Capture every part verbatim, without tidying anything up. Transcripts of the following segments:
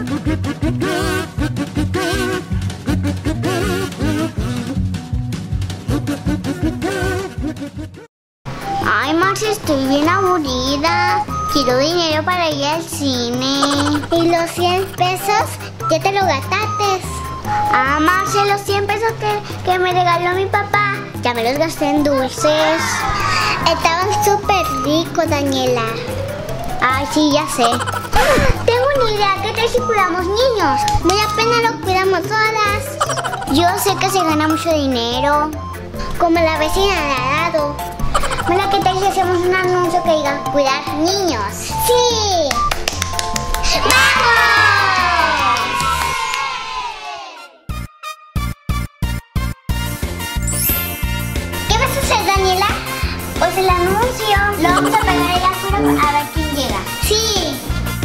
Ay, Marce, estoy bien aburrida. Quiero dinero para ir al cine. ¿Y los cien pesos? ¿Ya te lo gastaste? Ah, Marce, los cien pesos que, que me regaló mi papá, ya me los gasté en dulces. Estaban súper ricos, Daniela. Ay, sí, ya sé. Tengo una idea. ¿Qué tal si cuidamos niños? Muy apenas los cuidamos todas. Yo sé que se gana mucho dinero, como la vecina de al lado. Bueno, ¿qué tal si hacemos un anuncio que diga cuidar niños? ¡Sí! ¡Vamos! ¿Qué vas a hacer, Daniela? Pues el anuncio. Lo vamos a pegar allá afuera a ver quién llega. ¡Sí!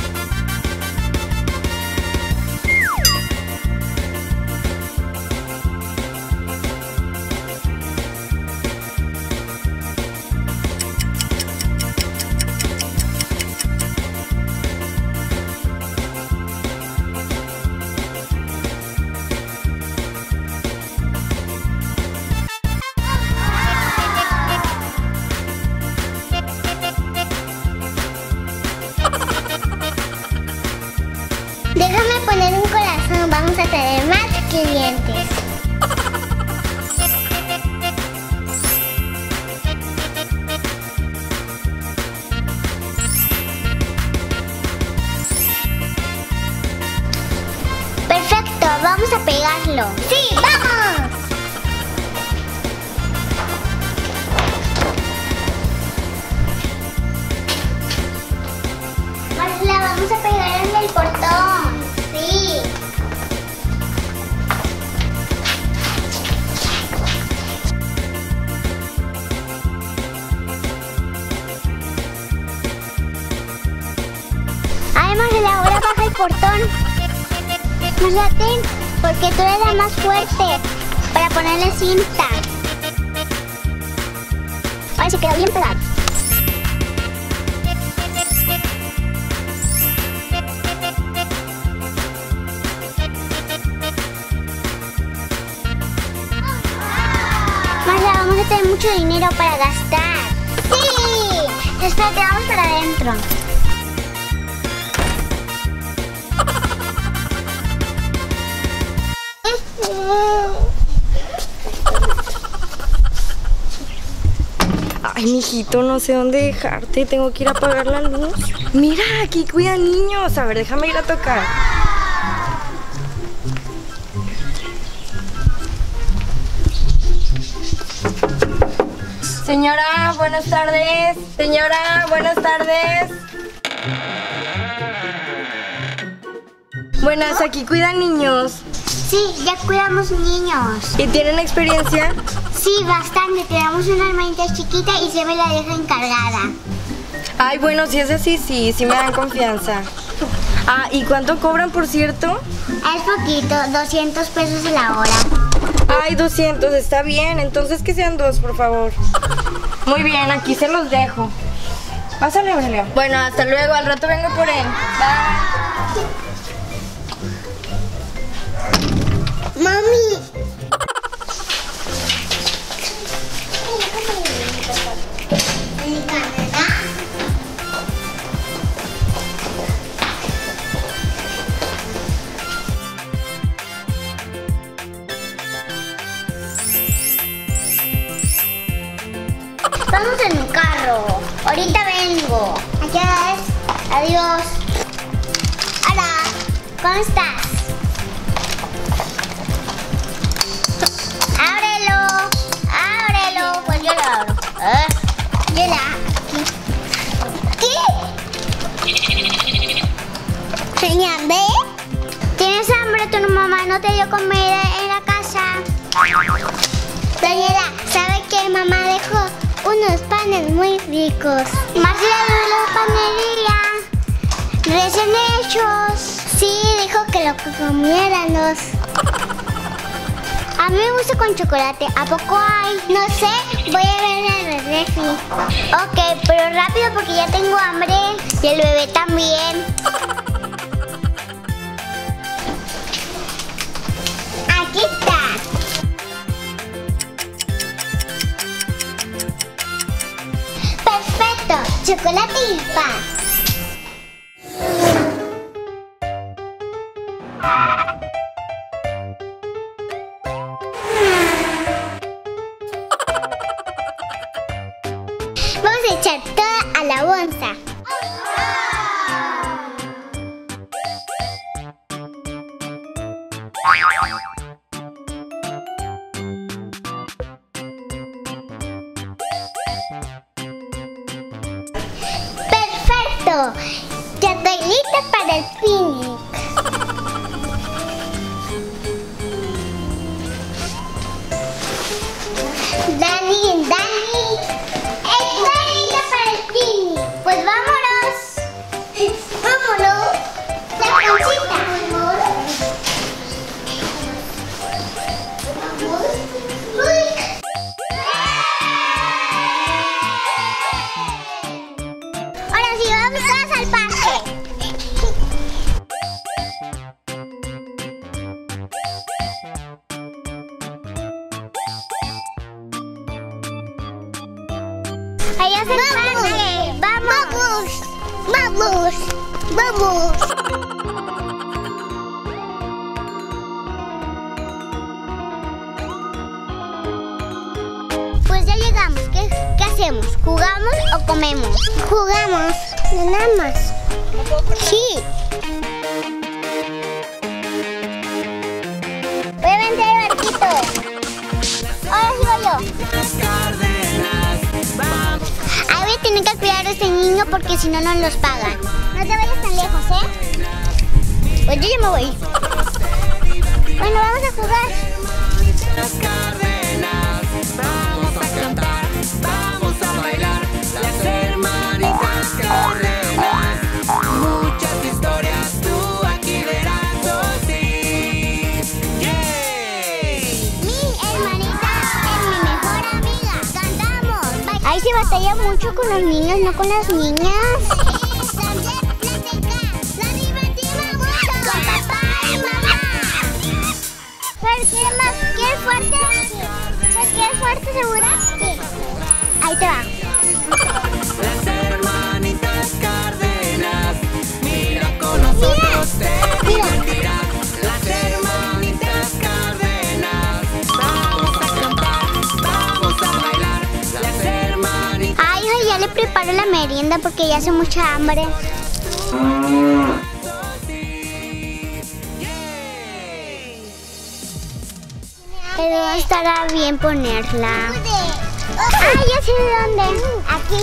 Déjame poner un corazón, vamos a tener más clientes. Perfecto, vamos a pegarlo. ¡Sí, vamos! Marcela, vamos a pegar en el portón. Sí. Ay, Marcela, ahora baja el portón. Marcela, ten, porque tú eres la más fuerte para ponerle cinta. Ay, se quedó bien pegado. Marcela, vamos a tener mucho dinero para gastar. ¡Sí! Espérate, vamos para adentro. Ay, mijito, no sé dónde dejarte. Tengo que ir a apagar la luz. Mira, aquí cuidan niños. A ver, déjame ir a tocar. Señora, buenas tardes. Señora, buenas tardes. Buenas, aquí cuidan niños. Sí, ya cuidamos niños. ¿Y tienen experiencia? Sí, bastante. Tenemos una hermanita chiquita y se me la deja encargada. Ay, bueno, si es así, sí, sí me dan confianza. Ah, ¿y cuánto cobran, por cierto? Es poquito, doscientos pesos la hora. Ay, doscientos, está bien. Entonces que sean dos, por favor. Muy bien, aquí se los dejo. Pásale, Aurelio. Bueno, hasta luego. Al rato vengo por él. Bye. Mami. Vamos en mi carro. Ahorita vengo. Allá es. Adiós. Hola. ¿Cómo estás? Ábrelo. Ábrelo. Pues yo lo abro. ¿Eh? Yo la. ¿Qué? Señor, ¿ve? ¿Tienes hambre? Tu mamá no te dio comida en la casa. Daniela, ¿sabe que mamá dejó unos panes muy ricos? Marcela de la panadería, recién hechos. Sí, dijo que lo comiéramos. A mí me gusta con chocolate. ¿A poco hay? No sé, voy a ver en el refri. Ok, pero rápido porque ya tengo hambre. Y el bebé también. pan. Vamos a echar toda a la bolsa. ¡Perfecto! Ya estoy lista para el picnic. Dani, Dani, estoy lista para el picnic. Pues vámonos. Vámonos. La pancita. Uy. Ahora sí, vamos todas al parque. Allá se parque. Vamos. Vamos. Vamos. Pues ya llegamos. ¿Qué, qué hacemos? ¿Jugamos o comemos? Jugamos. Nada más. Sí. Voy a vender el barquito. Ahora sigo yo. Ahí voy a tener que cuidar a este niño porque si no, no los pagan. No te vayas tan lejos, ¿eh? Pues yo ya me voy. Bueno, vamos a jugar. Las Cárdenas, vamos a cantar, vamos a bailar. Las hermanitas Cárdenas, muchas historias tú aquí verás, oh sí. ¡Yay! Mi hermanita es mi mejor amiga. Cantamos. Ahí se batalla mucho con los niños, no con las niñas. La divertimos mucho con papá y mamá. Pero ¿quieres más? ¿Quieres fuerte? ¿Quieres fuerte, segura? Sí. Ahí te va. Las hermanitas Cárdenas, mira con nosotros te divertirás. Las hermanitas Cárdenas, vamos a cantar, vamos a bailar. Las hermanitas. Ay, ay, ya le preparo la merienda porque ya hace mucha hambre. Pero estará bien ponerla. Ah, ya sé de dónde. Aquí.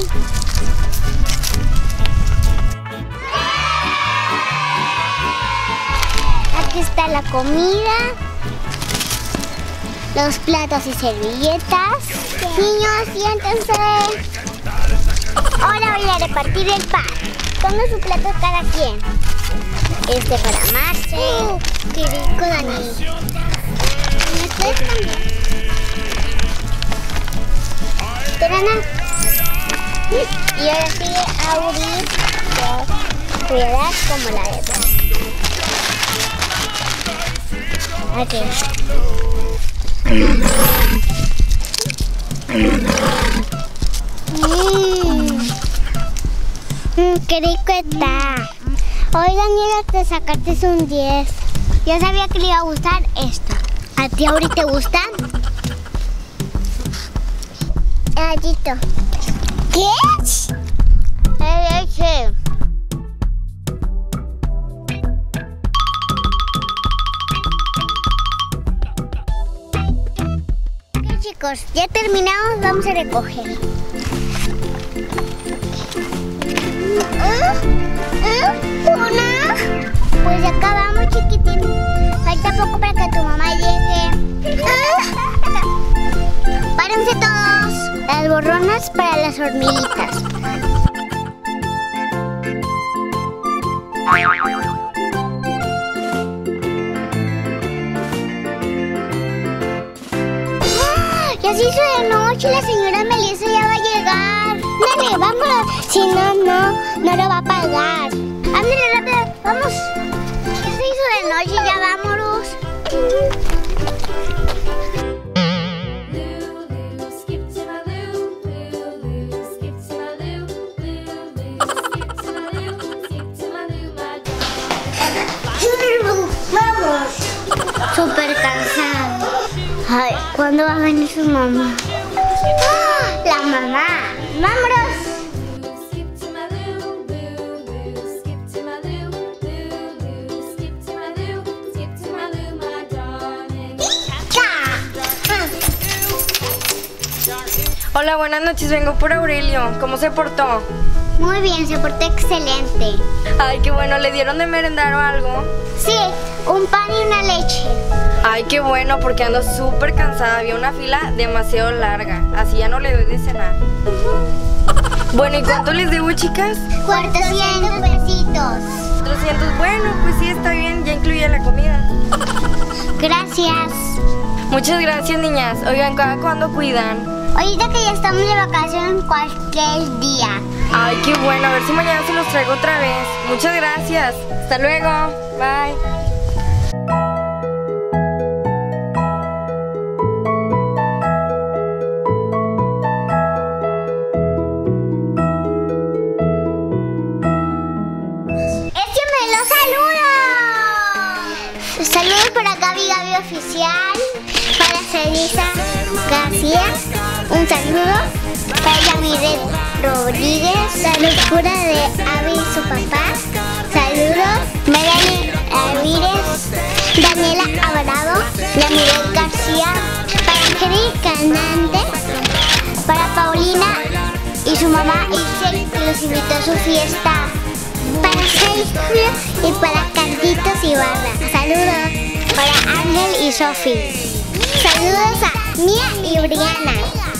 Aquí está la comida, los platos y servilletas. Niños, siéntense. Ahora voy a repartir el pan. Pongan su plato cada quien. Este para Marce. Qué rico, Dani. ¿Me puedes cambiar? Terana. Y ahora sigue Auri. Cuidad como la debo. Aquí. Mmm. Mm, qué rico está. Hoy, Daniela, te sacaste un diez. Yo sabía que le iba a gustar esto. ¿A ti ahorita te gustan? Gallito. ¿Qué? Leche. Ok, chicos, ya terminamos, vamos a recoger. ¿Ah? ¿Ah? ¿Una? Pues ya acabamos, chiquitín. Falta poco para que tu mamá llegue. ¿Ah? Párense todos. Las borronas para las hormiguitas. ¡Ah! Ya se hizo de noche, la señora Melissa ya va a llegar. Dale, vámonos. Si no, no, no lo va a pagar. Ándale rápido, vamos. Ya se hizo de noche, ya vámonos. Vamos. Súper cansado. Ay, ¿cuándo va a venir su mamá? ¡Ah! La mamá. ¡Vámonos! Skip to my loo, loo, loo. Skip to my loo, loo, loo. Skip to my loo, skip to my loo, my darling. Hola, buenas noches, vengo por Aurelio. ¿Cómo se portó? Muy bien, se portó excelente. Ay, qué bueno, ¿le dieron de merendar o algo? Sí, un pan y una leche. Ay, qué bueno, porque ando súper cansada. Había una fila demasiado larga. Así ya no le doy de cenar. Bueno, ¿y cuánto les debo, chicas? cuatrocientos pesitos. cuatrocientos. Bueno, pues sí, está bien. Ya incluye la comida. Gracias. Muchas gracias, niñas. Oigan, ¿cada cuándo cuidan? Ahorita que ya estamos de vacaciones cualquier día. Ay, qué bueno. A ver si mañana se los traigo otra vez. Muchas gracias. Hasta luego. Bye. Saludos para Gaby Gaby Oficial, para Celisa García, un saludo para Yamiret Rodríguez, la locura de Abby y su papá, saludos, Melanie Ramírez, Daniela Alvarado, Yamiret García, para Angélica Hernández, para Paulina y su mamá Ilse, que los invitó a su fiesta, para Sergio y para Carlitos Ibarra. Saludos para Ángel y Sofi. Saludos a Mía y Briana.